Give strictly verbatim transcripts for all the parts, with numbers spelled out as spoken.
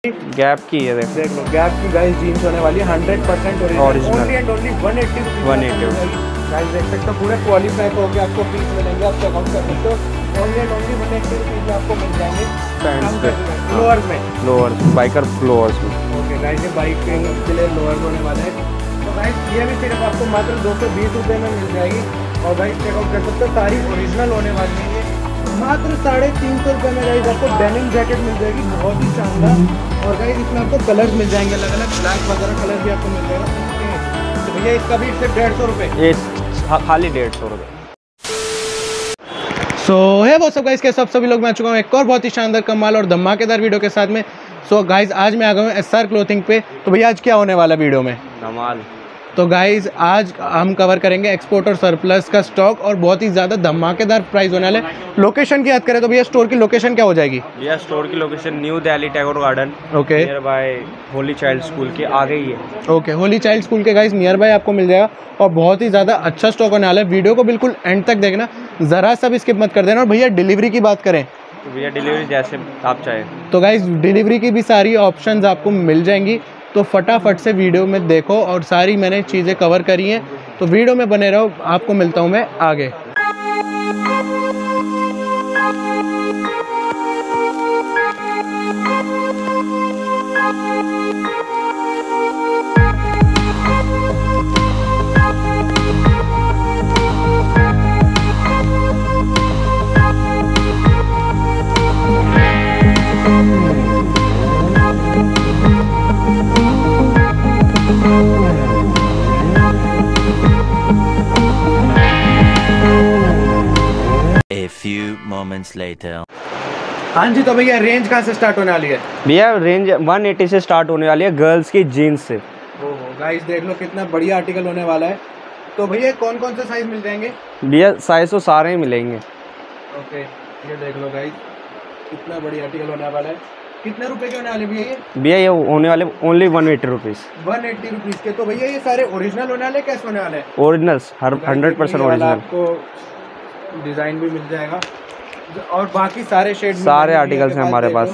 Gap की है, देख देख लो गैप की गाइस जीन्स होने वाली है hundred percent original, only and only one eighty one eighty guys देख सकते हो पूरे क्वालिफाई हो गया, आपको पीस मिलेंगे, आप चेकआउट कर सकते हो। Only and only one eighty rupees में आपको मिल जाएंगे पैंट्स पे, लोअर्स में, लोअर्स बाइकर लोअर्स में। ओके गाइस ये बाइक के लिए लोअर्स होने वाले हैं। तो गाइस ये भी सिर्फ आपको मात्र दो सौ बीस रुपये में मिल जाएगी और गाइस चेकआउट कर सकते हो, सारी ओरिजिनल होने वाली है। मात्र साढ़े तीन सौ रुपये में गाइस आपको डेनिम जैकेट मिल जाएगी, बहुत ही शानदार। और गाइस इसमें आपको कलर्स मिल जाएंगे अलग अलग, ब्लैक वगैरह कलर भी आपको मिल जाएगा। तो भैया इसका भी सिर्फ डेढ़ सौ रुपये, खाली डेढ़ सौ रुपये। सो है वो सब गाइस के सब सभी लोग मैं आ चुका हूँ एक और बहुत ही शानदार कमाल और धमाकेदार वीडियो के साथ में। सो so गाइस आज मैं आ गया हूँ एस आर क्लोथिंग पे। तो भैया आज क्या होने वाला वीडियो में? धमाल। तो गाइस आज हम कवर करेंगे एक्सपोर्ट और सरप्लस का स्टॉक और बहुत ही ज़्यादा धमाकेदार प्राइस होने वाले। लोकेशन की याद करें तो भैया स्टोर की लोकेशन क्या हो जाएगी? भैया स्टोर की location New Delhi Tagore Garden, okay, near by Holy Child School के आगे ही है। ओके, होली चाइल्ड स्कूल के गाइस नियर बाय आपको मिल जाएगा और बहुत ही ज़्यादा अच्छा स्टॉक होने वाला है। वीडियो को बिल्कुल एंड तक देखना, ज़रा सा भी स्किप मत कर देना। और भैया डिलीवरी की बात करें तो भैया डिलीवरी जैसे आप चाहें तो गाइस डिलीवरी की भी सारी ऑप्शंस आपको मिल जाएंगी। तो फटाफट से वीडियो में देखो और सारी मैंने चीज़ें कवर करी हैं, तो वीडियो में बने रहो। आपको मिलता हूँ मैं आगे। few moments later. हाँ जी, तो भैया रेंज कहाँ से स्टार्ट होने वाली है? भैया रेंज एक सौ अस्सी से स्टार्ट होने वाली है गर्ल्स की जीन्स से। ओहो गाइस देख लो कितना बढ़िया आर्टिकल होने वाला है। तो भैया कौन कौन से साइज मिल जाएंगे? भैया साइज तो सारे ही मिलेंगे। ओके ये देख लो गाइस कितना बढ़िया आर्टिकल होने वाला है। कितने रुपए के होने वाले भैया ये? भैया ये होने वाले only one eighty rupees. One eighty rupees के। तो भैया ये सारे ओरिजिनल होने वाले, कैसे होने वाले हैं? ओरिजिनल्स, हर हंड्रेड परसेंट ओरिजिनल। आपको डिज़ाइन भी मिल जाएगा और बाकी सारे शेड सारे आर्टिकल्स हैं हमारे पास,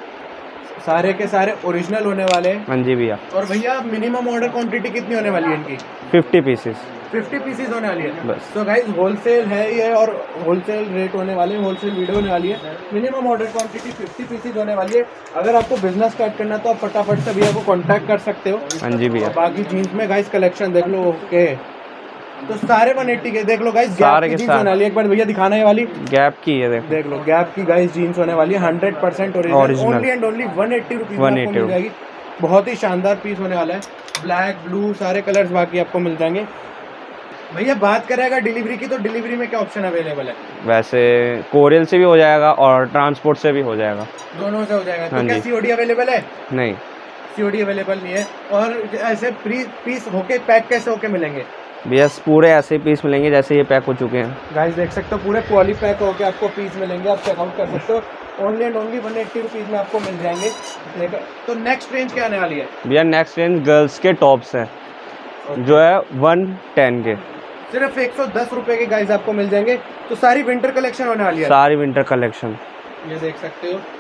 सारे के सारे ओरिजिनल होने वाले हैं। हाँ जी भैया। और भैया मिनिमम ऑर्डर क्वांटिटी कितनी होने वाली है इनकी? Fifty pieces. फिफ्टी पीसेस होने वाली है बस। तो गाइस होलसेल है ये और होलसेल रेट होने वाले हैं, होलसेल वीडियो होने वाली है। Minimum order quantity fifty pieces होने वाली है। अगर आपको बिजनेस स्टार्ट करना है तो आप फटाफट से भैया को कांटेक्ट कर सकते हो। हाँ जी भैया। बाकी जीन्स में गाइस कलेक्शन देख लो। ओके तो सारे वन एट्टी के देख लो गाइस। सारे के जीन्स होने वाली है, एक बार भैया दिखाना है वाली गैप की है, देख देख लो गैप की गाइस जीन्स होने वाली है hundred percent original, only and only one eighty rupees में आपको मिल जाएगी। बहुत ही शानदार पीस होने वाला है, ब्लैक ब्लू सारे कलर्स बाकी आपको मिल जाएंगे। भैया बात करेगा डिलीवरी की, तो डिलीवरी में क्या ऑप्शन अवेलेबल है? वैसे कोरियर से भी हो जाएगा और ट्रांसपोर्ट से भी हो जाएगा, दोनों से हो जाएगा। हाँ तो क्या सीओडी अवेलेबल है? नहीं, सीओडी अवेलेबल नहीं है। और ऐसे प्री पीस होके पैक कैसे होके मिलेंगे? भैया पूरे ऐसे पीस मिलेंगे जैसे ये पैक हो चुके हैं। गाइस देख सकते हो पूरे पॉली पैक होके आपको पीस मिलेंगे, आप चेकआउट कर सकते हो। Only and only one eighty rupees में आपको मिल जाएंगे। तो नेक्स्ट रेंज क्या आने वाली है? भैया नेक्स्ट रेंज गर्ल्स के टॉप्स हैं जो है वन टेन के, सिर्फ एक सौ दस रुपये के गाइस आपको मिल जाएंगे। तो सारी विंटर कलेक्शन होने वाली है, सारी विंटर कलेक्शन। ये देख सकते हो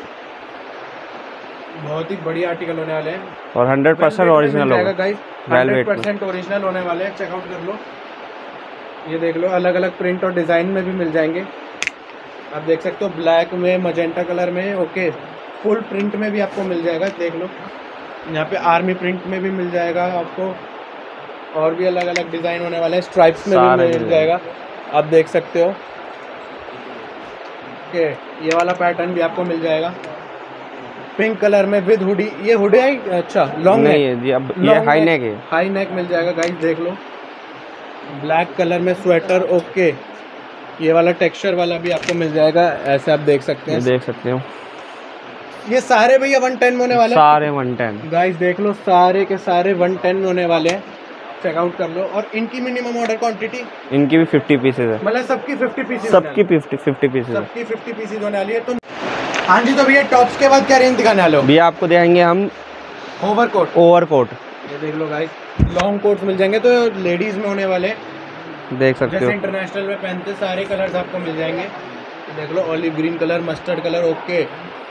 बहुत ही बढ़िया आर्टिकल होने वाले हैं और हंड्रेड परसेंट ओरिजिनल होगा गाइस, हंड्रेड परसेंट ओरिजिनल होने वाले हैं। चेकआउट कर लो, ये देख लो अलग अलग प्रिंट और डिज़ाइन में भी मिल जाएंगे। आप देख सकते हो ब्लैक में, मजेंटा कलर में, ओके फुल प्रिंट में भी आपको मिल जाएगा। देख लो यहाँ पे आर्मी प्रिंट में भी मिल जाएगा आपको, और भी अलग अलग डिज़ाइन होने वाले हैं, स्ट्राइप्स में भी मिल जाएगा। आप देख सकते हो ओके ये वाला पैटर्न भी आपको मिल जाएगा पिंक कलर में विद हुडी। ये हुडी है, अच्छा लॉन्ग नहीं है जी, अब ये हाई नेक है, हाई नेक मिल जाएगा गाइस। देख लो ब्लैक कलर में स्वेटर, ओके ये वाला टेक्सचर वाला भी आपको मिल जाएगा, ऐसे आप देख सकते हैं, देख सकते हो। ये सारे भैया वन टेन में होने वाले हैं, सारे वन टेन गाइस देख लो सारे के सारे वन टेन में होने वाले हैं। चेकआउट कर लो। और इनकी मिनिमम ऑर्डर क्वांटिटी? इनकी भी फिफ्टी पीसेज है, मतलब सबकी फिफ्टी पीसेज, सबकी फिफ्टी फिफ्टी पीसेज सबकी फिफ्टी पीसेज होने वाली है। तो हाँ जी, तो भैया टॉप्स के बाद क्या रेंज दिखाने वाले हो? भैया आपको दिखाएंगे हम ओवरकोट। ओवरकोट ये देख लो गाइस लॉन्ग कोट्स मिल जाएंगे, तो लेडीज में होने वाले, देख सकते हो जैसे इंटरनेशनल में पहनते सारे कलर्स आपको मिल जाएंगे। देख लो olive green colour, mustard colour, okay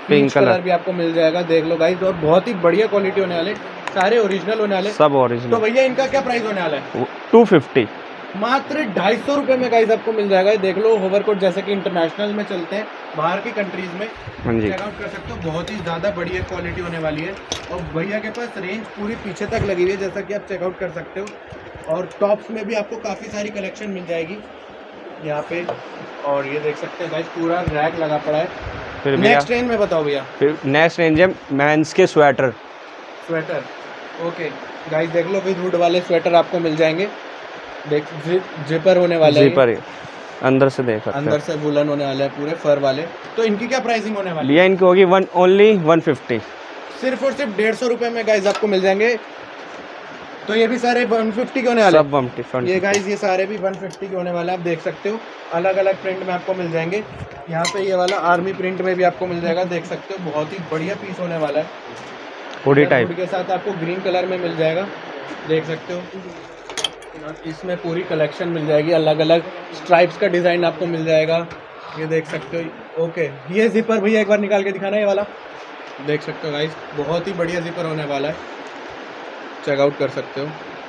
pink colour colour भी आपको मिल जाएगा, देख लो गाइस। और बहुत ही बढ़िया क्वालिटी होने वाले, सारे ओरिजिनल होने वाले, सब ओरिजिनल। तो भैया इनका क्या प्राइस होने वाला है? टू फिफ्टी, मात्र ढाई सौ रुपये में गाइस आपको मिल जाएगा। देख लो होवरकोट जैसे कि इंटरनेशनल में चलते हैं, बाहर की कंट्रीज में चेकआउट कर सकते हो, बहुत ही ज़्यादा बढ़िया क्वालिटी होने वाली है। और भैया के पास रेंज पूरी पीछे तक लगी हुई है, जैसा कि आप चेकआउट कर सकते हो। और टॉप्स में भी आपको काफ़ी सारी कलेक्शन मिल जाएगी यहाँ पे। और ये देख सकते हैं गाइस, पूरा रैक लगा पड़ा है। फिर नेक्स्ट रेंज में बताओ भैया। फिर नेक्स्ट रेंज है मेंस के स्वेटर। स्वेटर ओके गाइस, देख लो विद हुड वाले स्वेटर आपको मिल जाएंगे। देख जिपर होने वाले हैं, जिपर अंदर से देख सकते हैं, अंदर से वुलन होने वाले हैं पूरे फर वाले। तो इनकी क्या प्राइसिंग होने वाली है? भैया इनकी होगी वन ओनली वन फिफ्टी, सिर्फ और सिर्फ डेढ़ सौ रुपये में गाइस आपको मिल जाएंगे। तो ये भी सारे वन फिफ्टी के होने वाले सब वन फिफ्टी। ये गाइस ये सारे भी वन फिफ्टी के होने वाले हैं, आप देख सकते हो। अलग अलग प्रिंट में आपको मिल जाएंगे। यहाँ पे ये वाला आर्मी प्रिंट में भी आपको मिल जाएगा, देख सकते हो। बहुत ही बढ़िया पीस होने वाला है, हुडी टाइप के साथ आपको ग्रीन कलर में मिल जाएगा, देख सकते हो। इसमें पूरी कलेक्शन मिल जाएगी, अलग अलग स्ट्राइप्स का डिज़ाइन आपको मिल जाएगा, ये देख सकते हो। ओके ये जिपर भैया एक बार निकाल के दिखाना, ये वाला देख सकते हो गाइस, बहुत ही बढ़िया जिपर होने वाला है, चेकआउट कर सकते हो।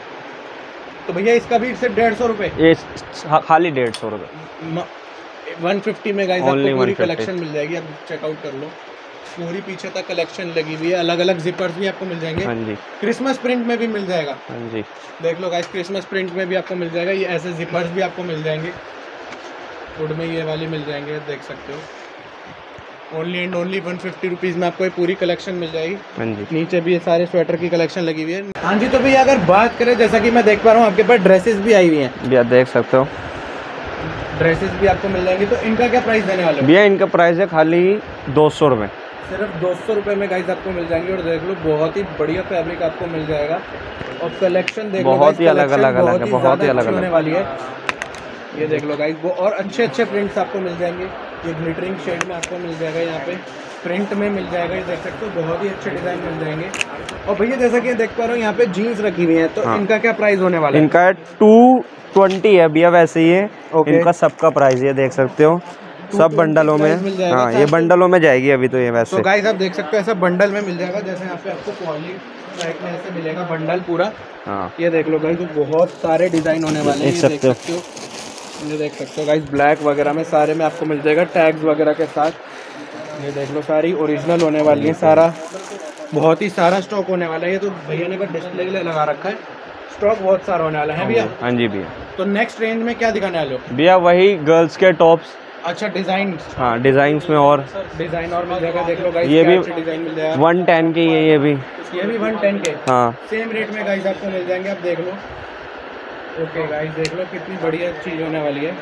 तो भैया इसका भी सिर्फ डेढ़ सौ रुपये, ये खाली डेढ़ सौ रुपये, वन फिफ्टी में गाइस आपको पूरी कलेक्शन मिल जाएगी, आप चेकआउट कर लो। पूरी पीछे तक कलेक्शन लगी हुई है, अलग अलग जिपर्स भी आपको मिल जाएंगे। हाँ जी, क्रिसमस प्रिंट में भी मिल जाएगा। हाँ जी, देख लो गाइस, क्रिसमस प्रिंट में भी आपको मिल जाएगा। ये ऐसे जिपर्स भी आपको मिल जाएंगे, हुड में ये वाली मिल जाएंगे, देख सकते हो। Only and only one fifty rupees में आपको ये पूरी कलेक्शन मिल जाएगी। हाँ जी, नीचे भी ये सारे स्वेटर की कलेक्शन लगी हुई है। हाँ जी, तो भैया अगर बात करें, जैसा कि मैं देख पा रहा हूँ आपके पास ड्रेसेस भी आई हुई हैं, भैया देख सकते हो, ड्रेसेस भी आपको मिल जाएंगी। तो इनका क्या प्राइस देने वाले हो? भैया इनका प्राइस है खाली दो सौ रुपये, सिर्फ दो सौ रुपये में गाइस आपको मिल जाएंगे। और देख लो बहुत ही बढ़िया फैब्रिक आपको मिल जाएगा। और कलेक्शन देख लो, बहुत ही अलग अलग अलग है, बहुत ही अलग अलग होने वाली है। ये देख लो गाइस, वो और अच्छे अच्छे प्रिंट्स आपको मिल जाएंगे। ये ग्लिटरिंग शेड में आपको मिल जाएगा, यहाँ पे प्रिंट में मिल जाएगा, ये देख सकते हो। बहुत ही अच्छे डिज़ाइन मिल जाएंगे। और भैया जैसा कि देख पा रहा हूँ यहाँ पे जीन्स रखी हुई है, तो हाँ। इनका क्या प्राइस होने वाला है? इनका है टू ट्वेंटी है भैया, वैसे ही है। okay. इनका सबका प्राइस ये देख सकते हो, सब बंडलों में। हाँ ये बंडलों में जाएगी अभी तो ये वैसे। तो गाइस आप देख सकते हो, ऐसा बंडल में मिल जाएगा, जैसे यहाँ पे आपको पॉली टाइप में ऐसे मिलेगा बंडल पूरा। हाँ ये देख लो गाइस, तो बहुत सारे डिज़ाइन होने वाले हैं, ये देख सकते हो। ये देख सकते हो गाइस, ब्लैक वगैरह में सारे में आपको मिल जाएगा, टैग्स वगैरह के साथ। ये देख लो, सारी ओरिजिनल होने वाली है, सारा बहुत ही सारा स्टॉक होने वाला है। ये तो भैया ने बस डिस्प्ले के लिए लगा रखा है, स्टॉक बहुत सारा होने वाला है भैया। हाँ जी भैया। तो नेक्स्ट रेंज में क्या दिखाने वाले हो भैया? वही गर्ल्स के टॉप्स। अच्छा डिजाइन, हाँ डिजाइन में और डिजाइन और मिल जाएगा, देख लो गाइस, ये भी डिजाइन मिल जाएगा। वन टेन की है, ये भी ये भी वन टेन के हाँ सेम रेट में गाइस आपको मिल जाएंगे, आप देख लो। ओके गाइस, देख लो कितनी बढ़िया चीज़ होने वाली है,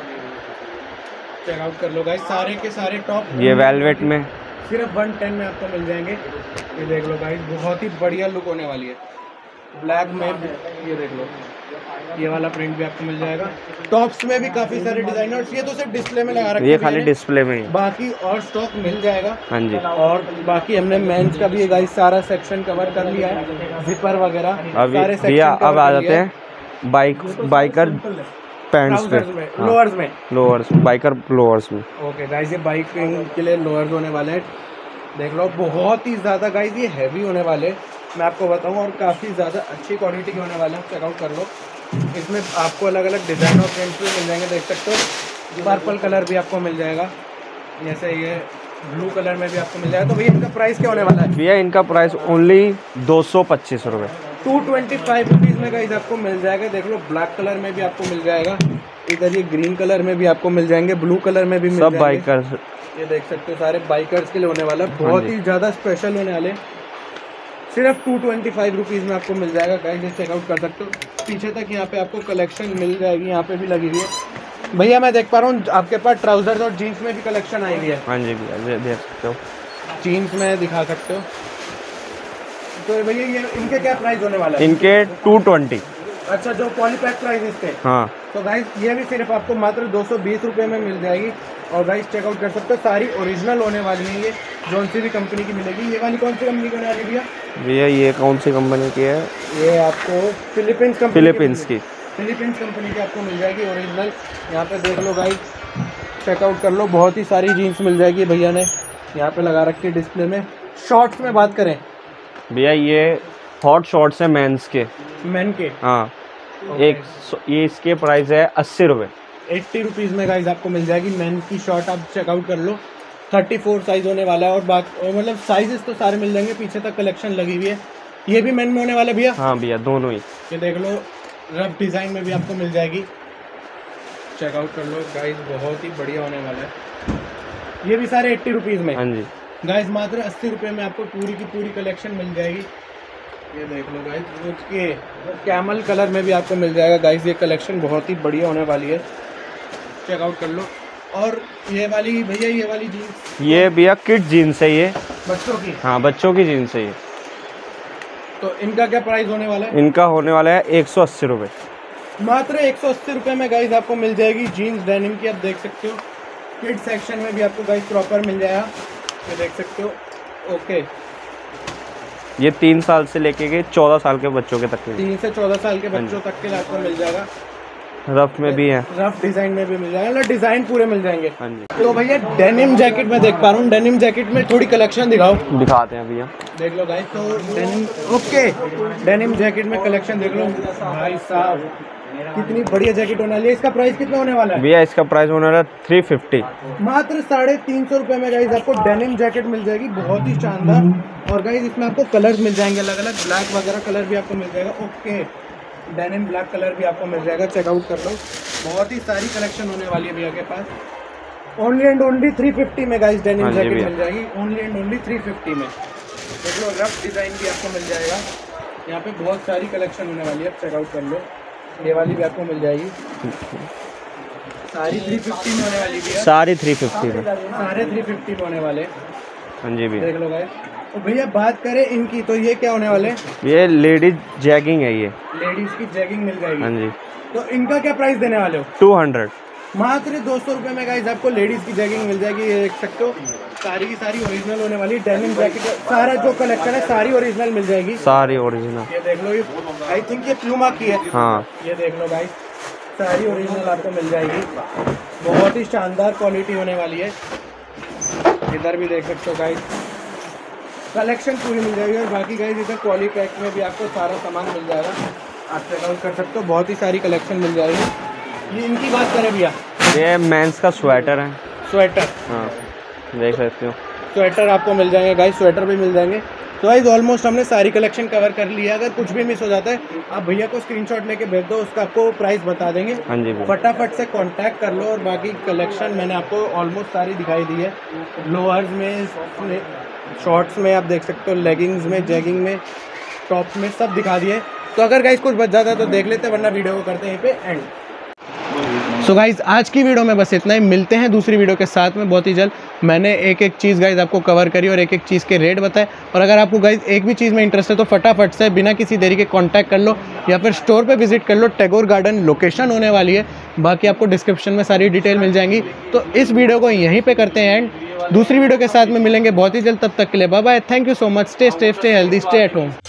चेकआउट कर लो गाइस। सारे के सारे टॉप ये वेलवेट में सिर्फ वन टेन में आपको मिल जाएंगे। ये देख लो गाइस, बहुत ही बढ़िया लुक होने वाली है, ब्लैक में। ये देख लो, ये वाला प्रिंट भी आपको मिल जाएगा। टॉप्स में भी काफी सारे डिजाइनर्स, ये तो सिर्फ डिस्प्ले में लगा रखे हैं, ये खाली डिस्प्ले में ही, बाकी और स्टॉक मिल जाएगा। हाँ जी। और बाकी हमने मेंस का भी गाइस सारा सेक्शन कवर कर लिया है, जिपर वगैरह सारे सेक्शन। अब आ जाते हैं बाइक बाइकर पैंट्स पे, लोअर्स में, लोअर्स बाइकर लोअर्स में। ओके गाइस, ये बाइकिंग के लिए लोअर्स होने वाले हैं, देख लो। बहुत ही ज़्यादा गाइस ये हैवी होने वाले, मैं आपको बताऊं, और काफ़ी ज़्यादा अच्छी क्वालिटी के होने वाले हैं, चेकआउट कर लो। इसमें आपको अलग अलग डिज़ाइन और प्रिंट्स भी मिल जाएंगे, देख सकते हो। पर्पल कलर भी आपको मिल जाएगा, जैसे ये ब्लू कलर में भी आपको मिल जाएगा। तो भैया इनका प्राइस क्या होने वाला है? भैया इनका प्राइस ओनली दो सौ पच्चीस रुपये, टू ट्वेंटी फाइव रुपीज़ में गाइस आपको मिल जाएगा। देख लो, ब्लैक कलर में भी आपको मिल जाएगा, इधर ये ग्रीन कलर में भी आपको मिल जाएंगे, ब्लू कलर में भी मिल सब जाएंगे। बाइकर्स, ये देख सकते हो, सारे बाइकर्स के लिए होने वाला, बहुत ही ज़्यादा स्पेशल होने वाले। सिर्फ टू ट्वेंटी फाइव रुपीज़ में आपको मिल जाएगा गाइस, ये चेकआउट कर सकते हो। पीछे तक यहाँ पे आपको कलेक्शन मिल जाएगी, यहाँ पे भी लगी हुई है। भैया मैं देख पा रहा हूँ आपके पास ट्राउजर्स और जीन्स में भी कलेक्शन आई हुई है। हाँ जी भैया, देख सकते हो, जीन्स में दिखा सकते हो। तो भैया ये इनके क्या प्राइस होने वाला है? इनके टू ट्वेंटी। अच्छा, जो पॉलीपैक प्राइस इसके? हाँ। तो गाइस ये भी सिर्फ आपको मात्र दो सौ बीस रुपये में मिल जाएगी। और गाइस चेकआउट कर सकते हो, सारी ओरिजिनल होने वाली है, ये जौन सी भी कंपनी की मिलेगी। ये वाली कौन सी कंपनी की होने वाली भैया? भैया ये कौन सी कंपनी की है? ये आपको फिलीपींस कंपनी फिलीपींस की फिलीपींस कंपनी की आपको मिल जाएगी ओरिजिनल। यहाँ पे देख लो गाइस, चेकआउट कर लो, बहुत ही सारी जीन्स मिल जाएगी भैया ने। यहाँ पे लगा रखी है डिस्प्ले में। शॉर्ट्स में बात करें भैया, ये हॉट शॉर्ट्स है मेंस के, मेन के। हाँ Okay. एक ये इसके प्राइस है अस्सी रुपये। एट्टी रुपीज़ में गाइज आपको मिल जाएगी मेन की शॉर्ट। आप चेकआउट कर लो, थर्टी फोर साइज़ होने वाला है। और बाकी मतलब साइजेस तो सारे मिल जाएंगे, पीछे तक कलेक्शन लगी हुई है। ये भी मेन में होने वाला भैया? हाँ भैया, दोनों ही। ये देख लो, रफ डिज़ाइन में भी आपको मिल जाएगी, चेकआउट कर लो गाइज, बहुत ही बढ़िया होने वाला है। ये भी सारे एट्टी रुपीज़ में। हाँ जी गाइज, मात्र अस्सी रुपये में आपको पूरी की पूरी कलेक्शन मिल जाएगी। ये देख लो गाइज, उसके कैमल कलर में भी आपको मिल जाएगा गाइज। ये कलेक्शन बहुत ही बढ़िया होने वाली है, चेकआउट कर लो। और ये वाली भैया, ये वाली जीन्स, ये भैया किड जीन्स है ये, बच्चों की। हाँ बच्चों की जीन्स है ये। तो इनका क्या प्राइस होने वाला है? इनका होने वाला है एक सौ अस्सी रुपये। मात्र एक सौ अस्सी रुपये में गाइज आपको मिल जाएगी जीन्स डेनिम की। आप देख सकते हो, किड सेक्शन में भी आपको गाइज प्रॉपर मिल जाएगा, ये देख सकते हो। ओके, ये तीन साल से लेके के चौदह साल के बच्चों के तक के, तीन से चौदह साल के बच्चों तक के लिए आपको मिल जाएगा। रफ में भी है, रफ डिजाइन में भी मिल जाएगा, मतलब डिजाइन पूरे मिल जाएंगे। हाँ जी। तो भैया डेनिम जैकेट में देख पा रहा हूँ, डेनिम जैकेट में थोड़ी कलेक्शन दिखाओ। दिखाते हैं भैया, देख लो गाइस। तो डेनिम, ओके, डेनिम जैकेट में कलेक्शन देख लो भाई साहब, कितनी बढ़िया जैकेट होने वाली है। इसका प्राइस कितना होने वाला है भैया? इसका प्राइस होने वाला है थ्री फिफ्टी। मात्र साढ़े तीन सौ रुपये में गाइस आपको डेनिम जैकेट मिल जाएगी, बहुत ही शानदार। और गाइस इसमें आपको कलर्स मिल जाएंगे अलग अलग, ब्लैक वगैरह कलर भी आपको मिल जाएगा। ओके, डेनिम ब्लैक कलर भी आपको मिल जाएगा, चेकआउट कर लो। बहुत ही सारी कलेक्शन होने वाली है भैया के पास। Only and only three fifty में गाइस डेनिम जैकेट मिल जाएगी, only and only three fifty में। देख लो, रफ डिज़ाइन भी आपको मिल जाएगा। यहाँ पे बहुत सारी कलेक्शन होने वाली है, चेकआउट कर लो। ये वाली भी आपको मिल जाएगी, सारी थ्री फिफ्टी में होने वाली है। सारी थ्री फिफ्टी में, सारे थ्री फिफ्टी में होने वाले। हाँ जी भैया। देख लो गाइस। तो भैया बात करें इनकी, तो ये क्या होने वाले? ये लेडीज जैगिंग है, ये लेडीज की जैगिंग मिल जाएगी। हाँ जी। तो इनका क्या प्राइस देने वाले हो? Two hundred. मात्र दो सौ रुपये में गाइस आपको लेडीज की जैगिंग मिल जाएगी। ये देख सकते हो, सारी की सारी ओरिजिनल होने वाली डेनिम जैकेट। सारा जो कलेक्शन है सारी ओरिजिनल मिल जाएगी, सारी ओरिजिनल। ये देख लो, ये आई थिंक ये प्यूमा की है। हाँ, ये देख लो गाइस, सारी ओरिजिनल आपको मिल जाएगी, बहुत ही शानदार क्वालिटी होने वाली है। इधर भी देख सकते हो गाइस, कलेक्शन पूरी मिल जाएगी। और बाकी गाइस इधर पॉली पैक में भी आपको सारा सामान मिल जाएगा, आप चेकआउट कर सकते हो, बहुत ही सारी कलेक्शन मिल जाएगी। ये इनकी बात करें भैया, ये मेंस का स्वेटर है, स्वेटर। हाँ देख सकते हो, स्वेटर आपको मिल जाएंगे गाइस, स्वेटर भी मिल जाएंगे। तो गाइस ऑलमोस्ट हमने सारी कलेक्शन कवर कर ली है। अगर कुछ भी मिस हो जाता है आप भैया को स्क्रीनशॉट लेके भेज दो, उसका आपको प्राइस बता देंगे। हाँ जी भैया। फटाफट से कांटेक्ट कर लो। और बाकी कलेक्शन मैंने आपको ऑलमोस्ट सारी दिखाई दी है, लोअर्स में, शॉर्ट्स में आप देख सकते हो, लेगिंग्स में, जैगिंग में, टॉप्स में, सब दिखा दिए। तो अगर गाइस कुछ बच जाता है तो देख लेते, वरना वीडियो को करते हैं यहीं पे एंड। सो so गाइज आज की वीडियो में बस इतना ही, मिलते हैं दूसरी वीडियो के साथ में बहुत ही जल्द। मैंने एक एक चीज़ गाइज आपको कवर करी और एक एक चीज़ के रेट बताए। और अगर आपको गाइज एक भी चीज़ में इंटरेस्ट है तो फटाफट से बिना किसी देरी के कांटेक्ट कर लो या फिर स्टोर पे विजिट कर लो। टैगोर गार्डन लोकेशन होने वाली है, बाकी आपको डिस्क्रिप्शन में सारी डिटेल मिल जाएंगी। तो इस वीडियो को यहीं पर करते हैं एंड, दूसरी वीडियो के साथ में मिलेंगे बहुत ही जल्द। तब तक के लिए bye bye, thank you so much, stay safe, stay healthy, stay at home.